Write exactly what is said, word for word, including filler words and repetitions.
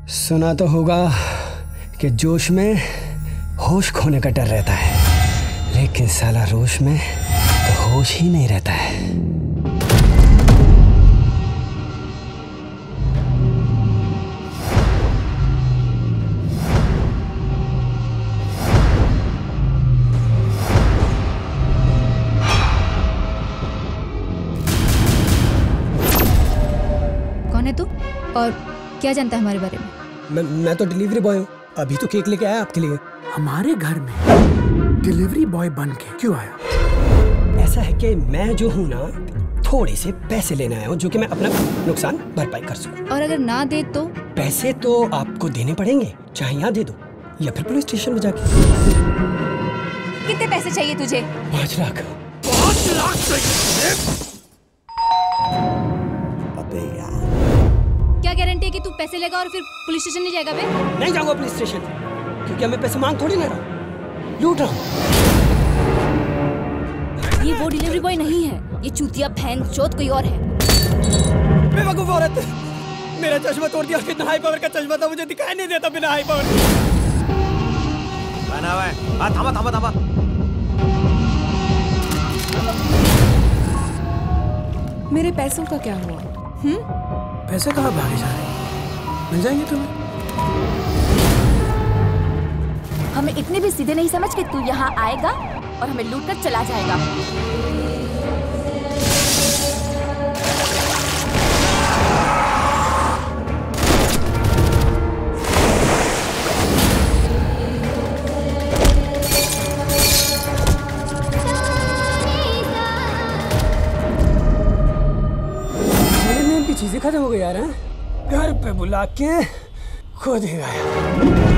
सुना तो होगा कि जोश में होश खोने का डर रहता है, लेकिन साला रोश में तो होश ही नहीं रहता है। कौन है तू और क्या जानता है हमारे बारे में? मैं मैं तो डिलीवरी बॉय हूँ। अभी तो केक लेके आया आपके लिए। हमारे घर में डिलीवरी बॉय बन के क्यों आया? ऐसा है कि मैं जो हूँ ना, थोड़े से पैसे लेने आया हूँ जो कि मैं अपना नुकसान भरपाई कर सकूँ। और अगर ना दे तो? पैसे तो आपको देने पड़ेंगे, चाहे यहाँ दे दो या फिर पुलिस स्टेशन में जाके। कितने पैसे चाहिए तुझे? पाँच लाख। पाँच लाख चाहिए? अबे यार, क्या गारंटी है कि तू पैसे लेगा और फिर पुलिस स्टेशन नहीं जाएगा बे? नहीं जाऊंगा पुलिस स्टेशन, क्योंकि मैं पैसे मांग थोड़ी ले रहा हूँ, लूट रहा हूँ। ये वो डिलीवरी बॉय नहीं है, ये चूतिया बहन चोत कोई और है। बेवकूफ औरत, मेरा चश्मा तोड़ दिया। कितना हाई पावर का चश्मा था, मुझे दिखाई नहीं देता बिना हाई पावर। बना हुआ है। हाँ, थामा थामा थामा। मेरे पैसों का क्या हुआ? हम्म? पैसे कहाँ भागे जा रहे हैं? मिल जाएंगे तुम्हें। हमें इतने भी सीधे नहीं समझ कि तू यहाँ आएगा और हमें लूट कर चला जाएगा। मेरी चीजें खत्म हो गई यार। घर पे बुला के खुद ही गया।